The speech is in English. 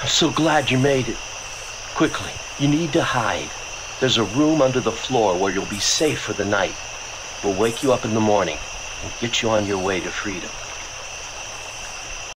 I'm so glad you made it. Quickly, you need to hide. There's a room under the floor where you'll be safe for the night. We'll wake you up in the morning and get you on your way to freedom.